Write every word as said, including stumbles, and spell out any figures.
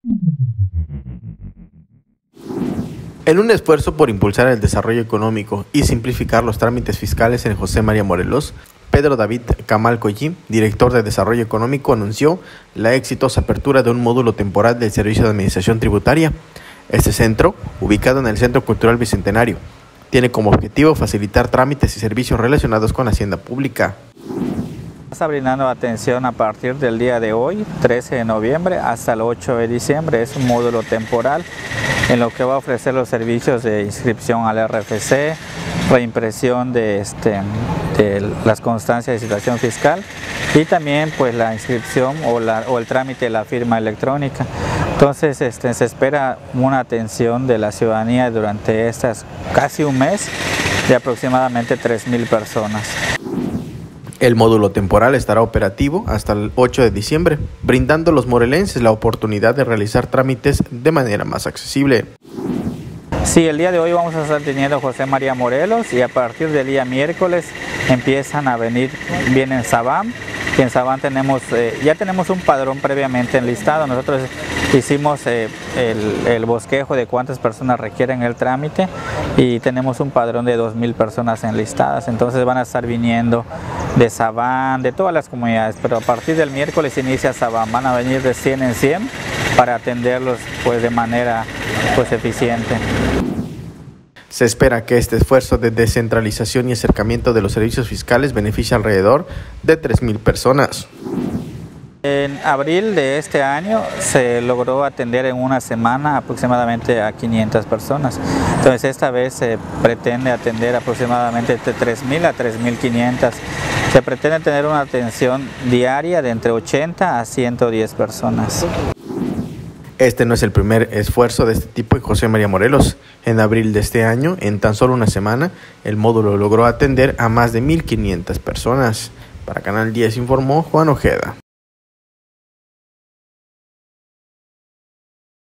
En un esfuerzo por impulsar el desarrollo económico y simplificar los trámites fiscales en José María Morelos, Pedro David Camal Collí, director de Desarrollo Económico, anunció la exitosa apertura de un módulo temporal del Servicio de Administración Tributaria. Este centro, ubicado en el Centro Cultural Bicentenario, tiene como objetivo facilitar trámites y servicios relacionados con la hacienda pública. Está brindando atención a partir del día de hoy, trece de noviembre, hasta el ocho de diciembre. Es un módulo temporal en lo que va a ofrecer los servicios de inscripción al R F C, reimpresión de, este, de las constancias de situación fiscal y también pues la inscripción o, la, o el trámite de la firma electrónica. Entonces este, se espera una atención de la ciudadanía durante estas casi un mes de aproximadamente tres mil personas. El módulo temporal estará operativo hasta el ocho de diciembre, brindando a los morelenses la oportunidad de realizar trámites de manera más accesible. Sí, el día de hoy vamos a estar teniendo José María Morelos y a partir del día miércoles empiezan a venir, vienen Sabam, y en Sabam tenemos, eh, ya tenemos un padrón previamente enlistado. Nosotros hicimos eh, el, el bosquejo de cuántas personas requieren el trámite y tenemos un padrón de dos mil personas enlistadas, entonces van a estar viniendo de Sabam, de todas las comunidades, pero a partir del miércoles inicia Sabam, van a venir de cien en cien para atenderlos pues, de manera pues, eficiente. Se espera que este esfuerzo de descentralización y acercamiento de los servicios fiscales beneficie alrededor de tres mil personas. En abril de este año se logró atender en una semana aproximadamente a quinientas personas. Entonces esta vez se pretende atender aproximadamente de tres mil a tres mil quinientas. Se pretende tener una atención diaria de entre ochenta a ciento diez personas. Este no es el primer esfuerzo de este tipo en José María Morelos. En abril de este año, en tan solo una semana, el módulo logró atender a más de mil quinientas personas. Para Canal diez informó Juan Ojeda.